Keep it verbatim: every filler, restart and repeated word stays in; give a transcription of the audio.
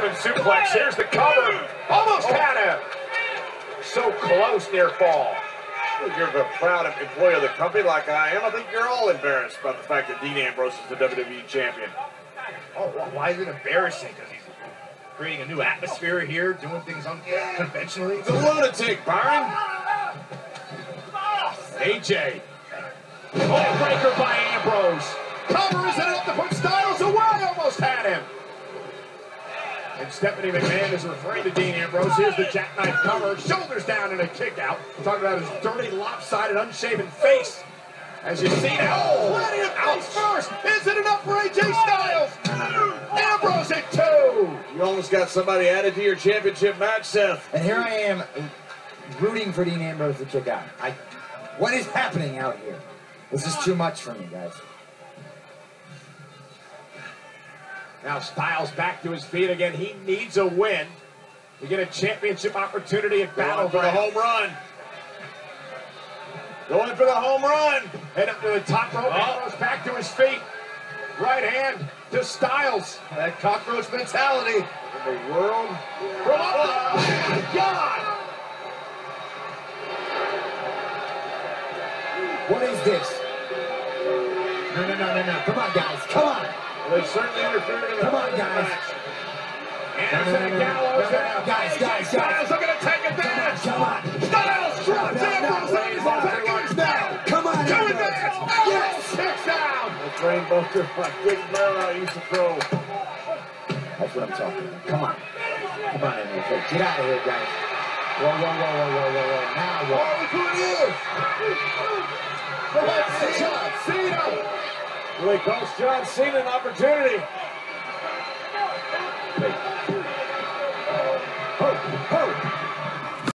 German suplex. Here's the cover. Almost had him. So close near fall. If you're a proud employee of the company like I am, I think you're all embarrassed about the fact that Dean Ambrose is the W W E champion. Oh, why is it embarrassing? Because he's creating a new atmosphere here, doing things unconventionally. He's a lunatic, Byron. A J. Oh, breaker by Ambrose. Cover is enough to put Styles away. Almost had him. And Stephanie McMahon is referring to Dean Ambrose. Here's the jackknife cover. Shoulders down and a kick out. Talking about his dirty, lopsided, unshaven face. As you see now. Oh, plenty of face first. Is it enough for A J Styles? Ambrose at two. You almost got somebody added to your championship match, Seth. And here I am rooting for Dean Ambrose to kick out. I, what is happening out here? This is too much for me, guys. Now Styles back to his feet again. He needs a win to get a championship opportunity at Going for the Battleground. home run. Going for the home run. Head up to the top rope. Oh. Ambrose back to his feet. Right hand to Styles. That cockroach mentality. In the world. From up the- oh my God! What is this? No, no, no, no, no. Come on, guys. Come on. Well, they certainly interfered in the Come on, guys. match. Anderson No, no, no, and no, Gallows. no, no, no, and guys, A J guys, Styles guys. are going to take advantage. Come on. Styles drops No, no, Ambrose no. on his package now. Come on, To Ambrose. advance. Yes. Ambrose kicks down. The train buster like Dick Merrill used to throw. That's what I'm talking about. Come on. Come on, Ambrose. Hey, get out of here, guys. Whoa, whoa, whoa, whoa, whoa, whoa, whoa. Now what? Oh, look who it is. John Cena. Well, they cost John Cena an opportunity. Ho, ho,